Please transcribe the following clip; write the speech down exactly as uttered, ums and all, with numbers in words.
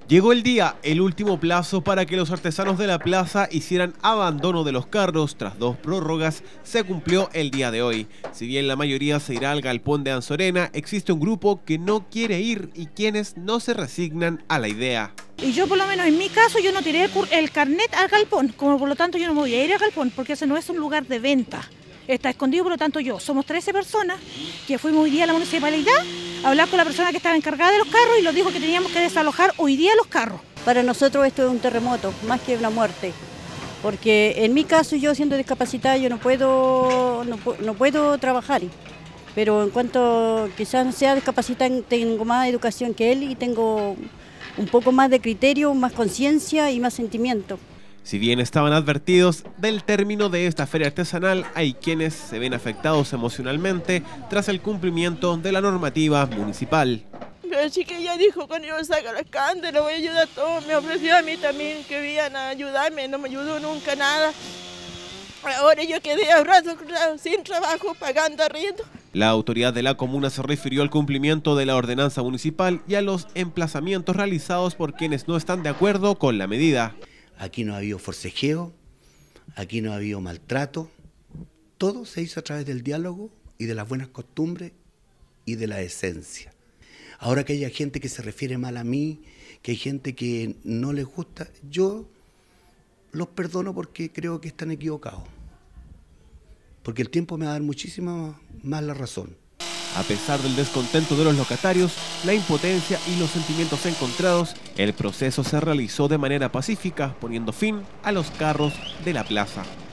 Llegó el día, el último plazo para que los artesanos de la plaza hicieran abandono de los carros. Tras dos prórrogas, se cumplió el día de hoy. Si bien la mayoría se irá al galpón de Anzorena, existe un grupo que no quiere ir y quienes no se resignan a la idea. Y yo, por lo menos en mi caso, yo no tiré el, el carnet al galpón, como por lo tanto yo no me voy a ir al galpón, porque ese no es un lugar de venta. Está escondido, por lo tanto yo, somos trece personas que fuimos hoy día a la municipalidad a hablar con la persona que estaba encargada de los carros y nos dijo que teníamos que desalojar hoy día los carros. Para nosotros esto es un terremoto, más que una muerte, porque en mi caso yo siendo discapacitada yo no puedo, no, no puedo trabajar, pero en cuanto quizás sea discapacitada tengo más educación que él y tengo un poco más de criterio, más conciencia y más sentimiento. Si bien estaban advertidos del término de esta feria artesanal, hay quienes se ven afectados emocionalmente tras el cumplimiento de la normativa municipal. Pero sí que ella dijo cuando yo saco el escándalo, voy a ayudar a todos, me ofreció a mí también que iban a ayudarme, no me ayudó nunca nada. Ahora yo quedé a rato sin trabajo, pagando arriendo. La autoridad de la comuna se refirió al cumplimiento de la ordenanza municipal y a los emplazamientos realizados por quienes no están de acuerdo con la medida. Aquí no ha habido forcejeo, aquí no ha habido maltrato, todo se hizo a través del diálogo y de las buenas costumbres y de la esencia. Ahora que haya gente que se refiere mal a mí, que hay gente que no les gusta, yo los perdono porque creo que están equivocados, porque el tiempo me va a dar muchísima más la razón. A pesar del descontento de los locatarios, la impotencia y los sentimientos encontrados, el proceso se realizó de manera pacífica, poniendo fin a los carros de la plaza.